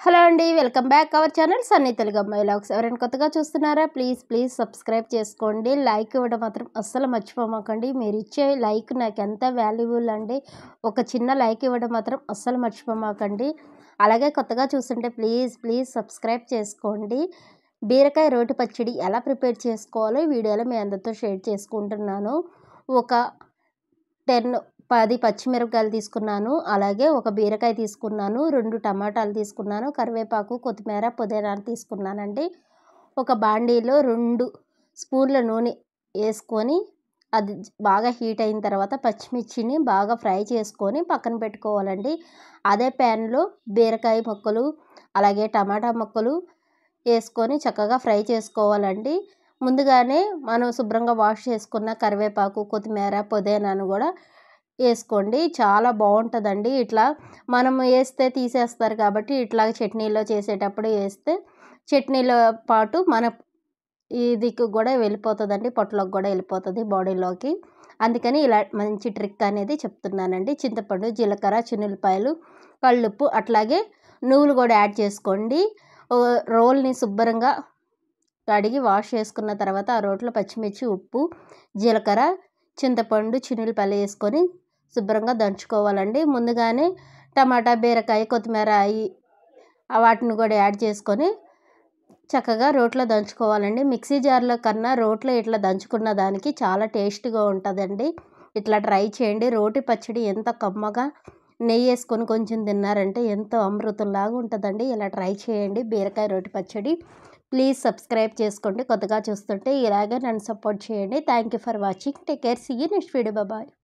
Hello అండి, welcome back our channel Sunny Telugu అమ్మాయి vlogs. ఎవరైనా కొత్తగా చూస్తున్నారా ప్లీజ్ సబ్స్క్రైబ్ చేసుకోండి. లైక్ ఇవ్వడం మాత్రం అస్సలు మర్చిపోమాకండి. మీరు ఇచ్చే లైక్ నాకు ఎంత వాల్యుబుల్ అండి. ఒక చిన్న లైక్ ఇవ్వడం మాత్రం అస్సలు మర్చిపోమాకండి. అలాగే కొత్తగా చూస్తుంటే ప్లీజ్ సబ్స్క్రైబ్ చేసుకోండి. బీరకాయ రోటి పచ్చడి ఎలా ప్రిపేర్ చేసుకోవాలో ఈ వీడియోలో మీ అందరితో షేర్ చేసుకుంటున్నాను. ఒక 10 పచ్చిమిరపకాయలు తీసుకున్నాను. అలాగే ఒక బీరకాయ తీసుకున్నాను. 2 టమాటాలు తీసుకున్నాను. కరివేపాకు, కొత్తిమీర, పుదీనా తీసుకున్నానండి. ఒక బాండీలో 2 స్పూన్ల నూనె వేసుకొని అది బాగా హీట్ అయిన తర్వాత పచ్చిమిర్చిని బాగా ఫ్రై చేసుకొని పక్కన పెట్టుకోవాలండి. అదే ప్యాన్లో బీరకాయ ముక్కలు అలాగే టమాటా ముక్కలు వేసుకొని చక్కగా ఫ్రై చేసుకోవాలండి. ముందుగానే మనం శుభ్రంగా వాష్ చేసుకున్న కరివేపాకు, కొత్తిమీర, పుదీనాను కూడా వేసుకోండి. చాలా బాగుంటుందండి. ఇట్లా మనం వేస్తే తీసేస్తారు కాబట్టి ఇట్లా చట్నీలో చేసేటప్పుడు వేస్తే చట్నీలో పాటు మన ఇదికి కూడా వెళ్ళిపోతుందండి, పొట్టలోకి కూడా వెళ్ళిపోతుంది బాడీలోకి. అందుకని ఇలా మంచి ట్రిక్ అనేది చెప్తున్నానండి. చింతపండు, జీలకర్ర, చిన్నులపాయలు, కళ్ళుప్పు అట్లాగే నువ్వులు కూడా యాడ్ చేసుకోండి. రోల్ని శుభ్రంగా కడిగి వాష్ చేసుకున్న తర్వాత ఆ రోట్లో పచ్చిమిర్చి, ఉప్పు, జీలకర్ర, చింతపండు, చిన్నులపాయలు వేసుకొని శుభ్రంగా దంచుకోవాలండి. ముందుగానే టమాటా, బీరకాయ, కొత్తిమీర వాటిని కూడా యాడ్ చేసుకొని చక్కగా రోట్లో దంచుకోవాలండి. మిక్సీ జార్లో కన్నా రోట్లో ఇట్లా దంచుకున్న దానికి చాలా టేస్ట్గా ఉంటుందండి. ఇట్లా ట్రై చేయండి. రోటి పచ్చడి ఎంత కమ్మగా నెయ్యి వేసుకొని కొంచెం తిన్నారంటే ఎంతో అమృతంలాగా ఉంటుందండి. ఇలా ట్రై చేయండి బీరకాయ రోటి పచ్చడి. ప్లీజ్ సబ్స్క్రైబ్ చేసుకోండి. కొత్తగా చూస్తుంటే ఇలాగే నన్ను సపోర్ట్ చేయండి. Thank you for watching. Take care. See you next video. Bye.